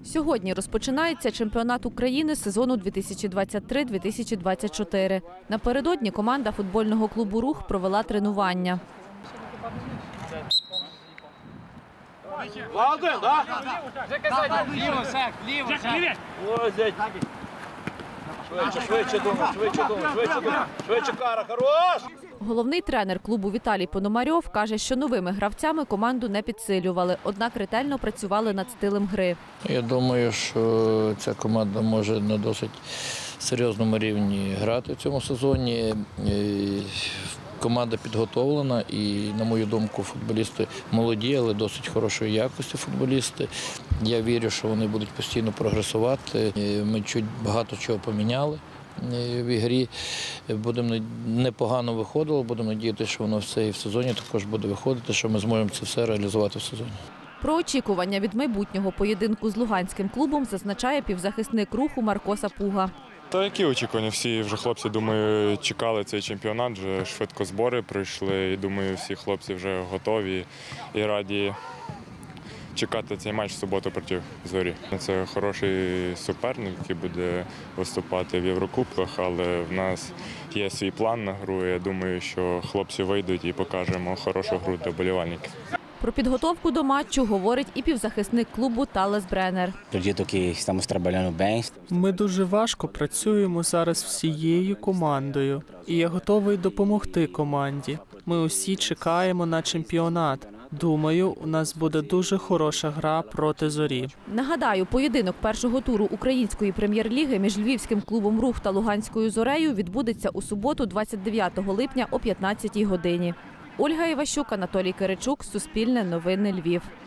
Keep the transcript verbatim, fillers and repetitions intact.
Сьогодні розпочинається чемпіонат України сезону дві тисячі двадцять три - дві тисячі двадцять чотири. Напередодні команда футбольного клубу «Рух» провела тренування. Швидше думай, швидше думай, швидше думай, швидше кара, хорош! Головний тренер клубу Віталій Пономарьов каже, що новими гравцями команду не підсилювали, однак ретельно працювали над стилем гри. Я думаю, що ця команда може на досить серйозному рівні грати в цьому сезоні. Команда підготовлена і, на мою думку, футболісти молоді, але досить хорошої якості футболісти. Я вірю, що вони будуть постійно прогресувати. Ми чуть багато чого поміняли в ігрі. Будемо непогано виходило, будемо надіятися, що воно все і в сезоні також буде виходити, що ми зможемо це все реалізувати в сезоні. Про очікування від майбутнього поєдинку з луганським клубом зазначає півзахисник «Руху» Марко Сапуга. Та які очікування? Всі вже хлопці, думаю, чекали цей чемпіонат, вже швидко збори пройшли. І думаю, всі хлопці вже готові і раді чекати цей матч в суботу проти «Зорі». Це хороший суперник, який буде виступати в Єврокубках, але в нас є свій план на гру. Я думаю, що хлопці вийдуть і покажемо хорошу гру для вболівальників. Про підготовку до матчу говорить і півзахисник клубу Талес Бренер. Ми дуже важко працюємо зараз всією командою. І я готовий допомогти команді. Ми усі чекаємо на чемпіонат. Думаю, у нас буде дуже хороша гра проти «Зорі». Нагадаю, поєдинок першого туру української прем'єр-ліги між львівським клубом «Рух» та луганською «Зорею» відбудеться у суботу, двадцять дев'ятого липня о п'ятнадцятій годині. Ольга Іващук, Анатолій Киричук, Суспільне новини, Львів.